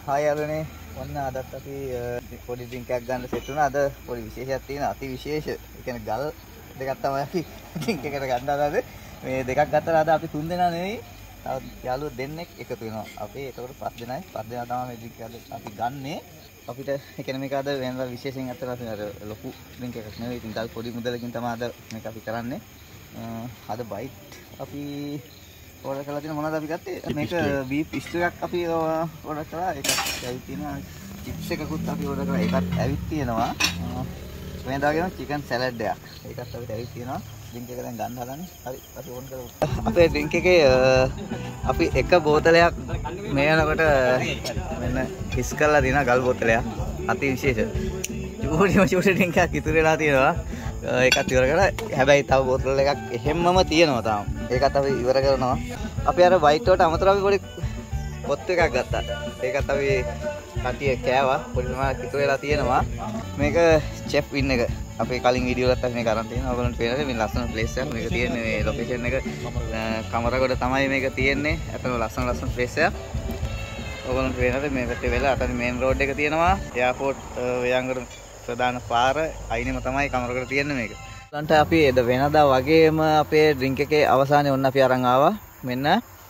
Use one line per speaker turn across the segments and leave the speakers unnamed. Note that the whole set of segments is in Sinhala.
හාය යාළුවනේ ඔන්න අදත් අපි පොඩි ඩ්‍රින්ක් එකක් ගන්න සෙට් වුණා. අද පොඩි විශේෂයක් තියෙනවා. අති විශේෂ. ඒ කියන්නේ ගල් දෙකක් තමයි අපි ඩ්‍රින්ක් එකට ගන්න හදාන්නේ. මේ දෙකක් ගත්තා අද අපි 3 දෙනා නෙවෙයි. තව යාළුවෝ දෙන්නෙක් එකතු වෙනවා. අපි ඒකට 5 දෙනයි. 5 දෙනා තමයි මේ ඩ්‍රින්ක් එක අපි ගන්නෙ. අපිට ඒ කියන්නේ මේක අද වෙනදා විශේෂයෙන් අතට අපි අර ලොකු ඩ්‍රින්ක් එකක් නෙවෙයි. ඉතින් ගල් පොඩි මුදලකින් තමයි අද මේක අපි කරන්නේ. අද බයිට් අපි ඕඩර් කරලා තියෙන මොනවද අපි ගත්තේ මේක බීෆ් ස්ටූ එකක් අපි ඕඩර් කරා ඒකත් ඇවිත් තියෙනවා චිප්ස් එකකුත් අපි ඕඩර් කරා ඒකත් ඇවිත් තියෙනවා වෙනදාගෙන චිකන් සලාඩ් එකක් ඒකත් අපිට ඇවිත් තියෙනවා ඩ්‍රින්ක් එක දැන් ගන්න හදන්නේ හරි අපි ඕන් කරමු අපේ ඩ්‍රින්ක් එකේ අපි එක බෝතලයක් මේ වෙනකොට මෙන්න හිස් කරලා දිනා ගල් බෝතලයක් අති විශේෂ චූටි ඩ්‍රින්ක් එකක් ඉතුරු වෙලා තියෙනවා ඒකත් ඉවර කරලා හැබැයි තව බෝතල් එකක් එහෙම්මම තියෙනවා තාම. ඒකත් අපි ඉවර කරනවා. අපි අර වයිට් වලට අමතරව අපි පොඩි පොත් එකක් ගත්තා. ඒකත් අපි කටිය කෑවා. පොඩි ප්‍රමාණයක් ඉතුරු වෙලා තියෙනවා. මේක Chefin එක. අපි කලින් වීඩියෝ එකත් අපි මේක අරන් තියෙනවා. ඔයගොල්ලන්ට පේනද මේ ලස්සන ප්ලේස් එක. මේක තියෙන්නේ මේ ලොකේෂන් එක කමරගොඩ තමයි මේක තියෙන්නේ. අතන ලස්සන ප්ලේස් එක. ඔයගොල්ලන්ට පේනද මේ පැත්තේ වෙලා අතන මේන් රෝඩ් එක තියෙනවා. එයාපෝට් ව්‍යංගර ප්‍රධාන පාර අයිනෙම තමයි කමරගොඩ තියෙන්නේ මේක. ලන්ට අපි එද වෙනදා වගේම අපේ ඩ්‍රින්ක් එකේ අවසානයේ ඔන්න අපි අරන් ආවා. මෙන්න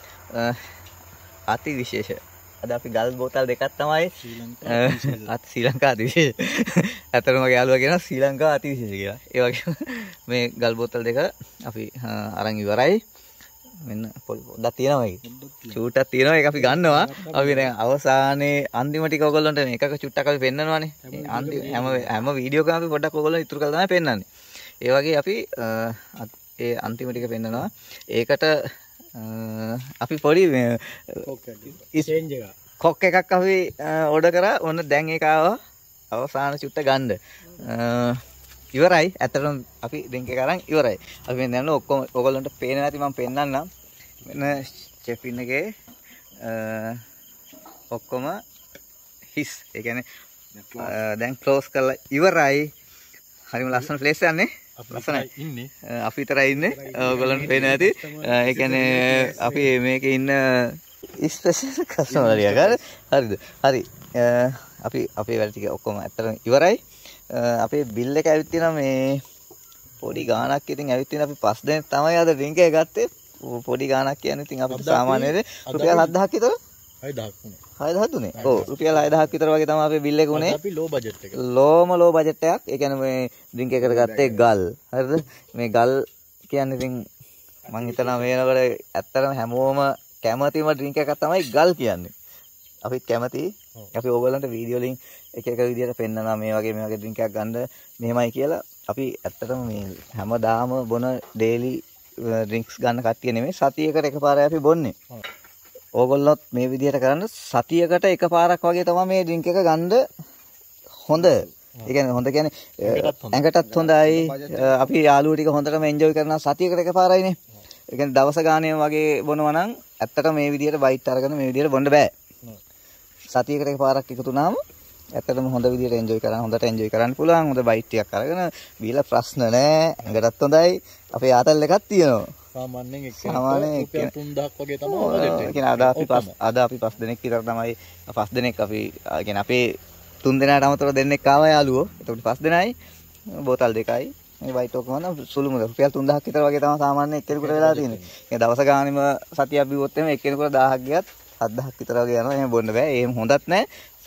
අති විශේෂ. අද අපි ගල් බෝතල් දෙකක් තමයි ශ්‍රී ලංකා අති විශේෂ. අතරම මගේ යාළුවා කියනවා ශ්‍රී ලංකා අති විශේෂ කියලා. ඒ වගේම මේ ගල් බෝතල් දෙක අපි අරන් ඉවරයි. මෙන්න පොඩ්ඩක් තියෙනවා මේක. චූට්ටක් තියෙනවා ඒක අපි ගන්නවා. අපි දැන් අවසානයේ අන්තිම ටික ඔයගොල්ලන්ට මේකක චුට්ටක් අපි පෙන්නනවානේ. අන්තිම හැම වීඩියෝ එකම අපි පොඩ්ඩක් ඔයගොල්ලන් ඉතුරු කරලා තමයි පෙන්නන්නේ. ඒ වගේ අපි ඒ අන්තිම ටික පෙන්නනවා. ඒකට අපි පොඩි කොක් එකක් අපි ඕඩර් කරා. ඔන්න දැන් ඒක ආවා. අවසාන චුට්ට ගන්න. ඉවරයි. ඇත්තටම අපි ඩ්‍රින්ක් එක අරන් ඉවරයි. අපි මේ දැන් ඔක්කොම ඔයගොල්ලන්ට පේන්නේ නැති මම පෙන්නන්නම්. මෙන්න Chefin එකේ ඔක්කොම හිස්. ඒ කියන්නේ දැන් ක්ලෝස් කරලා ඉවරයි. හරිම ලස්සන ප්ලේස් එකක් නේ. ලස්සනයි. ඉන්නේ. අපි විතරයි ඉන්නේ. ඔයගොල්ලන්ට පේන්නේ නැති. ඒ කියන්නේ අපි මේකේ ඉන්න ස්පෙෂල් කස්ටමර් එකක්. හරිද? හරි. අපි අපේ වැඩ ටික ඔක්කොම ඇත්තටම ඉවරයි. අපේ බිල් එක ඇවිත් තියෙනවා මේ පොඩි ගාණක් ඉතින් ඇවිත් තියෙනවා අපි 5 දෙනෙක් තමයි අද ඩ්‍රින්ක් එක ගත්තේ පොඩි ගාණක් කියන්නේ ඉතින් අපිට සාමාන්‍යයෙන් රුපියල් 7000ක් විතර
6000ක් උනේ
6000 දුනේ ඔව් රුපියල් 6000ක් විතර වගේ තමයි අපේ බිල් එක උනේ
අපි ලෝ බජට් එක
ලෝ බජට් එකක් ඒ කියන්නේ මේ ඩ්‍රින්ක් එකට ගත්තේ ගල් හරිද මේ ගල් කියන්නේ ඉතින් මම හිතනවා මේ වෙනකොට ඇත්තටම හැමෝම කැමතිම ඩ්‍රින්ක් එකක් තමයි ගල් කියන්නේ අපිත් කැමතියි අපි ඕගොල්ලන්ට වීඩියෝ ලින්ක් එක විදියට පෙන්නනවා මේ වගේ ඩ්‍රින්ක් එකක් ගන්න මෙහෙමයි කියලා අපි ඇත්තටම මේ හැමදාම බොන ඩේලි ඩ්‍රින්ක්ස් ගන්න කට්ටිය නෙමෙයි සතියකට එකපාරයි අපි බොන්නේ. ඕගොල්ලොත් මේ විදියට කරන්න සතියකට එකපාරක් වගේ තමයි මේ ඩ්‍රින්ක් එක ගන්න හොඳ. ඒ කියන්නේ හොඳ කියන්නේ ඇඟටත් හොඳයි. අපි යාළුවෝ ටික හොඳටම එන්ජොයි කරනවා සතියකට එකපාරයිනේ. ඒ කියන්නේ දවස ගානේ වගේ බොනවා නම් ඇත්තටම මේ විදියට බයිට් අරගෙන මේ විදියට බොන්න බෑ. සතියකට එකපාරක් එකතු වුණාම ඇත්තටම හොඳ විදියට එන්ජොයි කරන්න හොඳට එන්ජොයි කරන්න පුළුවන්. හොඳ බයිට් ටිකක් අරගෙන බීලා ප්‍රශ්න නැහැ. ඇඟටත් හොඳයි. අපේ ආතල් එකක් තියෙනවා.
සාමාන්‍යයෙන් එක්කෙනෙක් 3000ක් වගේ තමයි බජට් එක.
අද අපි 5 දෙනෙක් විතර තමයි 5 දෙනෙක් අපි කියන්නේ අපේ 3 දෙනාට අමතරව දෙන්නෙක් ආවා යාළුවෝ. එතකොට 5 දෙනයි බෝතල් දෙකයි මේ බයිට් ඔක්කොම සුළු මුදල් රුපියල් 3000ක් විතර වගේ තමයි සාමාන්‍ය එක්කෙනෙකුට වෙලා තියෙන්නේ. ඒ දවස ගානෙම සතියක් බිව්වොත් එimhe එක්කෙනෙකුට 1000ක් ගියත් 7000ක් විතර වගේ යනවා. එහෙම බොන්න බෑ. එහෙම හොඳත් නැහැ.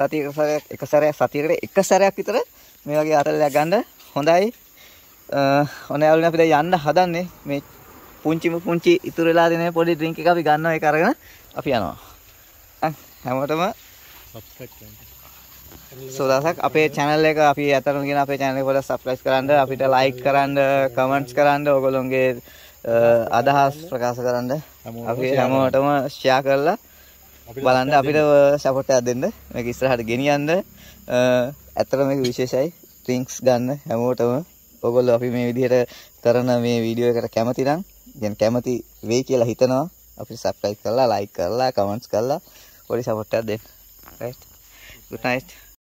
සතියකට එක සැරයක් විතර මේ වගේ ආතල්ලයක් ගන්න හොඳයි. ඔන්න යාළුවනේ අපි දැන් යන්න හදන්නේ මේ පුංචි ඉතුරු වෙලා තියෙන පොඩි ඩ්‍රින්ක් එක අපි ගන්නවා ඒක අරගෙන අපි යනවා. හැමෝටම
සබ්ස්ක්‍රයිබ් කරන්න.
සෝදාසක් අපේ channel එක අපි අතරම කියන අපේ channel එක පොඩ්ඩක් subscribe කරන්න අපිට like කරන්න comments කරන්න ඔයගොල්ලෝගේ අදහස් ප්‍රකාශ කරන්න අපි හැමෝටම share කරලා බලන්න අපිට සපෝට් එකක් දෙන්න මේක ඉස්සරහට ගෙනියන්න ඇත්තටම මේක විශේෂයි ඩ්‍රින්ක්ස් ගන්න හැමෝටම ඔයගොල්ලෝ අපි මේ විදිහට කරන මේ වීඩියෝ එකට කැමති නම් يعني කැමති වෙයි කියලා හිතනවා අපිට subscribe කරලා like කරලා comments කරලා පොඩි සපෝට් එකක් දෙන්න right good night